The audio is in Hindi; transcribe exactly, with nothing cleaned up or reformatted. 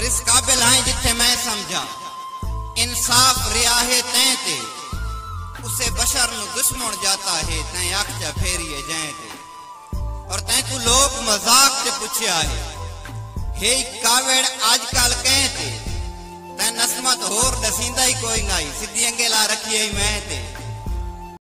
और इस काबिल है जिथे मैं समझा इंसाफ रिया है तैं ते उसे बशर नु दुश्मन जाता है तैं आख्या फेरिए जैं ते और तैं तू लोग मजाक ते पूछया है हे कावेड़ आजकल कह ते तैं नस्मत होर दसींदा ही कोई नहीं सीधी अंगेला रखी है मैं ते